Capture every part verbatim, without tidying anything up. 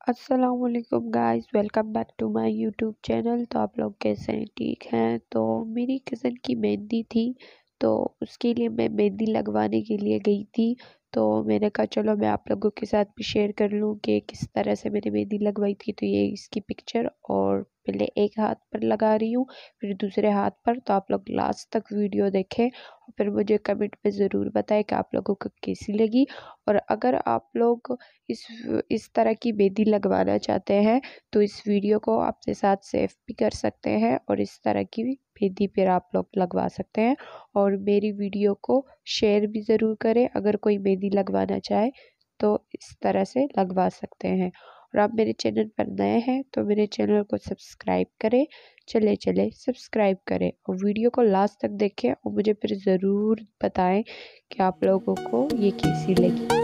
अस्सलामुअलैकुम guys, welcome back to my YouTube channel. तो आप लोग कैसे हैं? ठीक हैं? तो मेरी कज़न की मेहंदी थी, तो उसके लिए मैं मेहंदी लगवाने के लिए गई थी। तो मैंने कहा चलो मैं आप लोगों के साथ भी शेयर कर लूँ कि किस तरह से मैंने मेहंदी लगवाई थी। तो ये इसकी पिक्चर, और पहले एक हाथ पर लगा रही हूँ, फिर दूसरे हाथ पर। तो आप लोग लास्ट तक वीडियो देखें और फिर मुझे कमेंट में ज़रूर बताएं कि आप लोगों को कैसी लगी। और अगर आप लोग इस इस तरह की मेहंदी लगवाना चाहते हैं तो इस वीडियो को अपने साथ सेव भी कर सकते हैं और इस तरह की मेहंदी फिर आप लोग लगवा सकते हैं। और मेरी वीडियो को शेयर भी ज़रूर करें। अगर कोई मेहंदी लगवाना चाहे तो इस तरह से लगवा सकते हैं। और आप मेरे चैनल पर नए हैं तो मेरे चैनल को सब्सक्राइब करें। चले चले सब्सक्राइब करें और वीडियो को लास्ट तक देखें और मुझे फिर ज़रूर बताएं कि आप लोगों को ये कैसी लगी।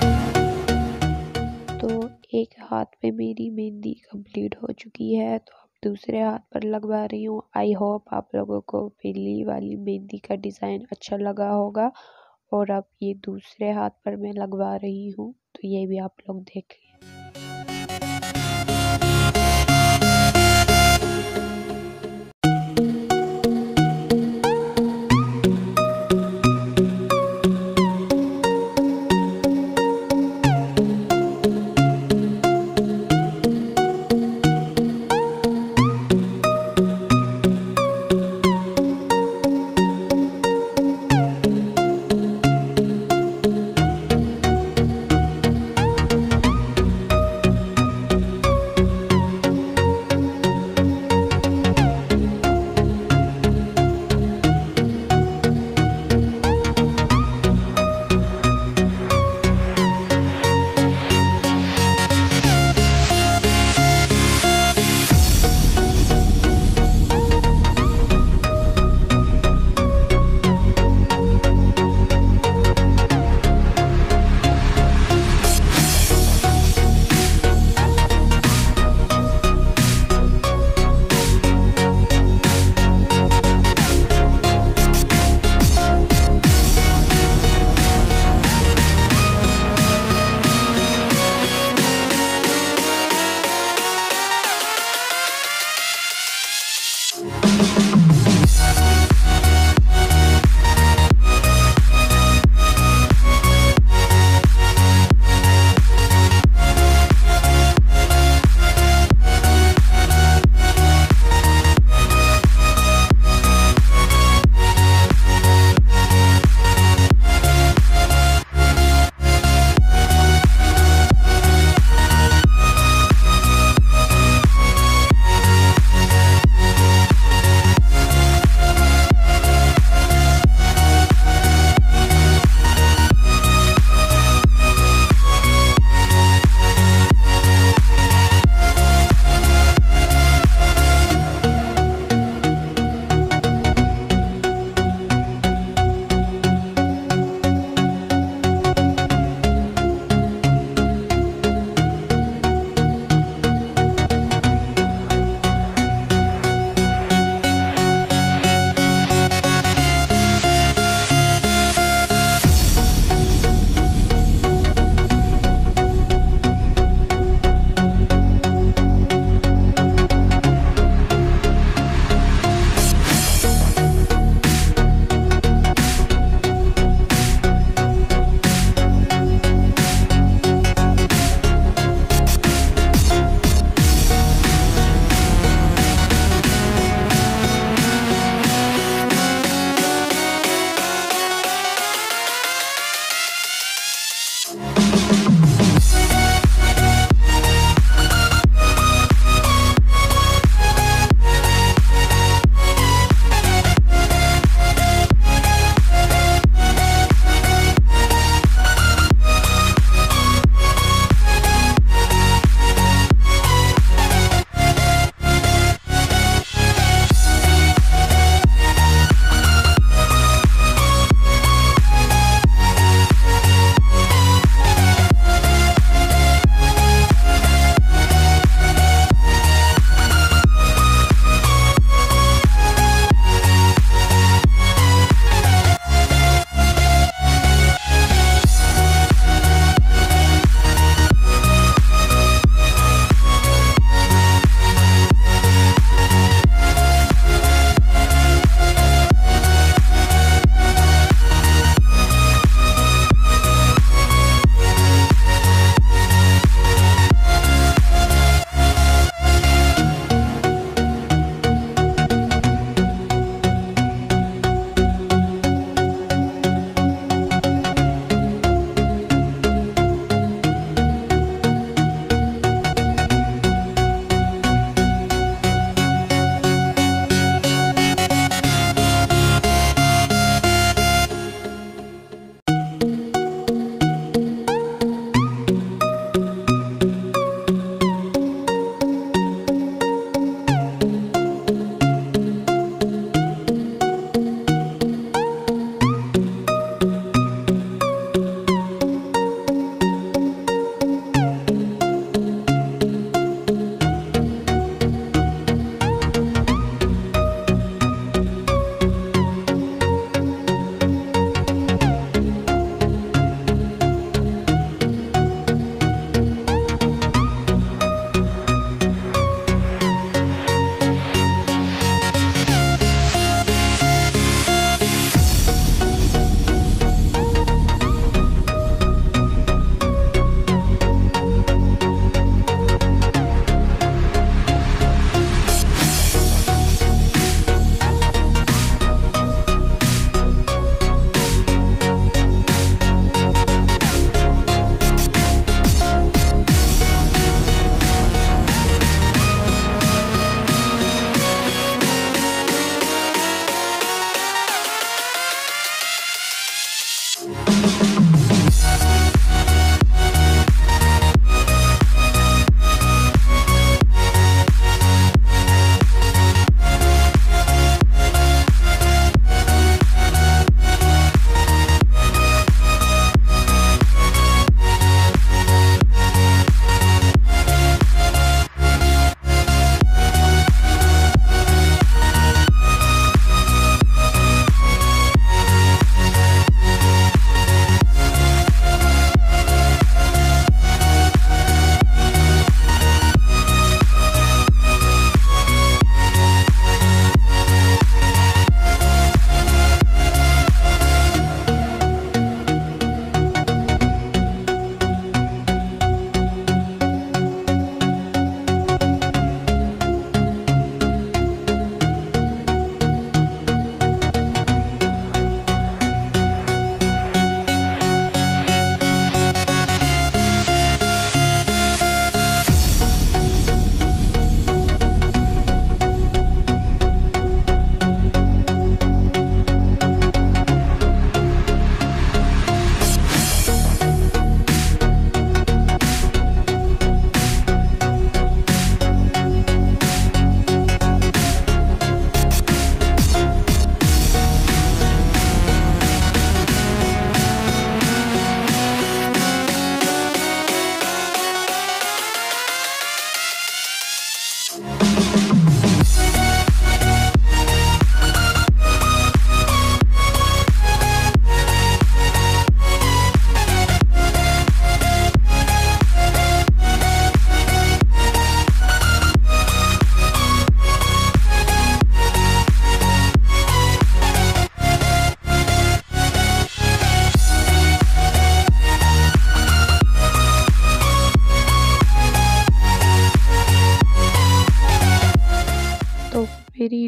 एक हाथ पे मेरी मेहंदी कंप्लीट हो चुकी है। तो आप दूसरे हाथ पर लगवा रही हूँ। आई होप आप लोगों को पहली वाली मेहंदी का डिज़ाइन अच्छा लगा होगा। और अब ये दूसरे हाथ पर मैं लगवा रही हूँ, तो ये भी आप लोग देख लें।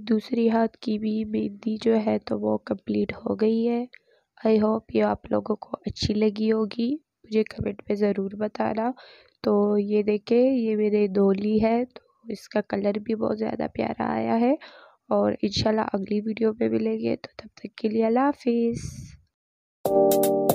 दूसरी हाथ की भी मेहंदी जो है तो वो कंप्लीट हो गई है। आई होप ये आप लोगों को अच्छी लगी होगी, मुझे कमेंट में ज़रूर बताना। तो ये देखें, ये मेरे डोली है, तो इसका कलर भी बहुत ज़्यादा प्यारा आया है। और इंशाल्लाह अगली वीडियो में मिलेंगे, तो तब तक के लिए अल्लाह हाफिज़।